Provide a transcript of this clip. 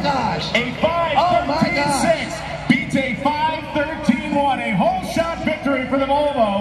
gosh. A 5:13.6 beats a 5:13.1. A whole shot victory for the Volvo.